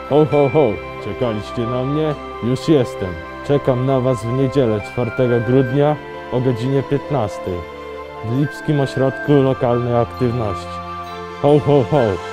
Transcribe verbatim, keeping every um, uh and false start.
Ho, ho, ho! Czekaliście na mnie? Już jestem. Czekam na was w niedzielę czwartego grudnia o godzinie piętnastej w Lipskim Ośrodku Lokalnej Aktywności. Ho, ho, ho!